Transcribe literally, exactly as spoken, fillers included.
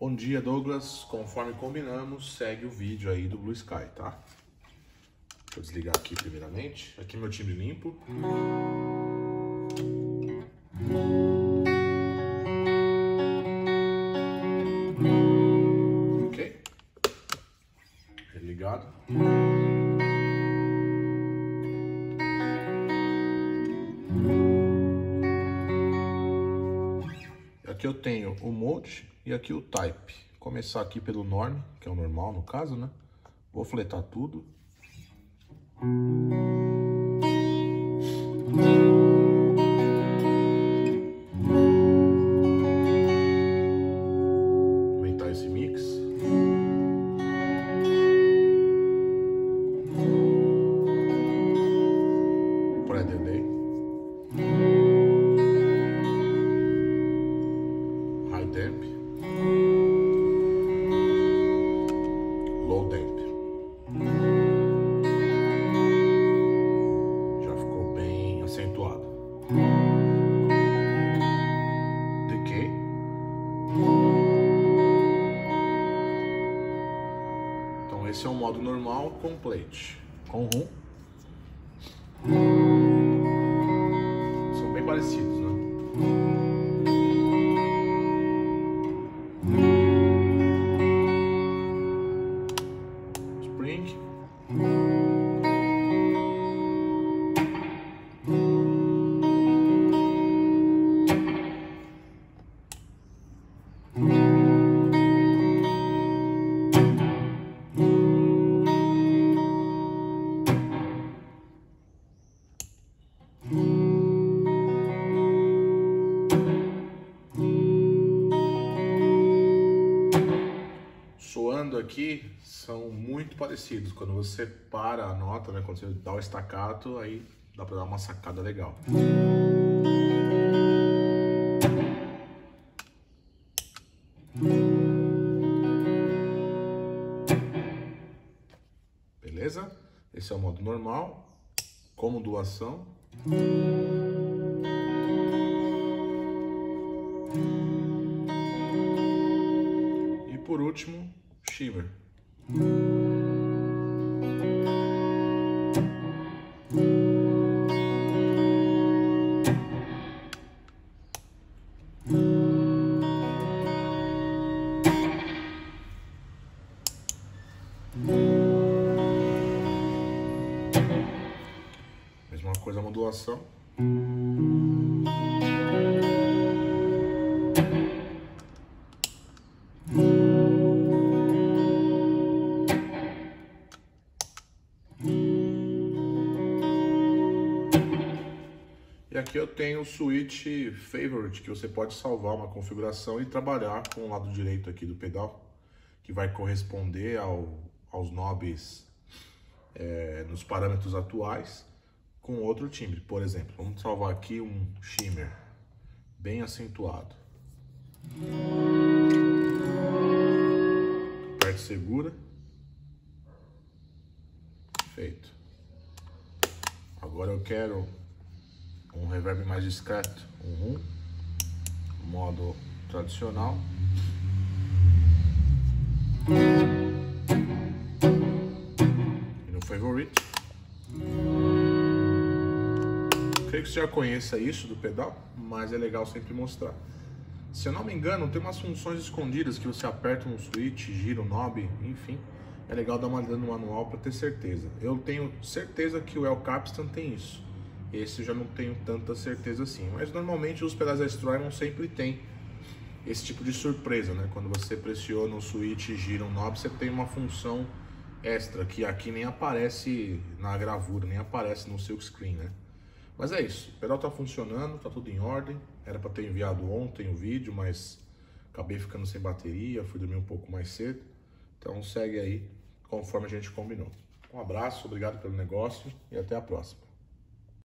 Bom dia, Douglas. Conforme combinamos, segue o vídeo aí do Blue Sky, tá? Deixa eu desligar aqui primeiramente. Aqui meu timbre limpo. Ok. Ligado. Aqui eu tenho o Mode e aqui o Type. Vou começar aqui pelo Norm, que é o normal no caso, né? Vou fletar tudo. Aumentar esse mix. Pré-delay. High Damp. Low Damp. Já ficou bem acentuado. Decay. Então esse é o modo normal com plate. Com rum. São bem parecidos, né? Spring. Soando aqui são muito parecidos. Quando você para a nota, né, quando você dá o staccato, aí dá para dar uma sacada legal. Beleza? Esse é o modo normal, com modulação. E por último, shimmer. Mesma coisa a modulação. E aqui eu tenho o switch favorite, que você pode salvar uma configuração e trabalhar com o lado direito aqui do pedal, que vai corresponder ao, aos knobs é, nos parâmetros atuais com outro timbre. Por exemplo, vamos salvar aqui um shimmer bem acentuado. Aperte segura. Feito. Agora eu quero um reverb mais discreto, um rum, modo tradicional. E no favorite. Creio que você já conheça isso do pedal, mas é legal sempre mostrar. Se eu não me engano, tem umas funções escondidas que você aperta um switch, gira o knob, enfim. É legal dar uma olhada no manual para ter certeza. Eu tenho certeza que o El Capitan tem isso. Esse eu já não tenho tanta certeza assim, mas normalmente os pedais da Strymon sempre tem esse tipo de surpresa, né? Quando você pressiona o switch e gira um knob, você tem uma função extra que aqui nem aparece na gravura, nem aparece no silk screen, né? Mas é isso, o pedal tá funcionando, tá tudo em ordem. Era para ter enviado ontem o vídeo, mas acabei ficando sem bateria, fui dormir um pouco mais cedo. Então segue aí conforme a gente combinou. Um abraço, obrigado pelo negócio e até a próxima.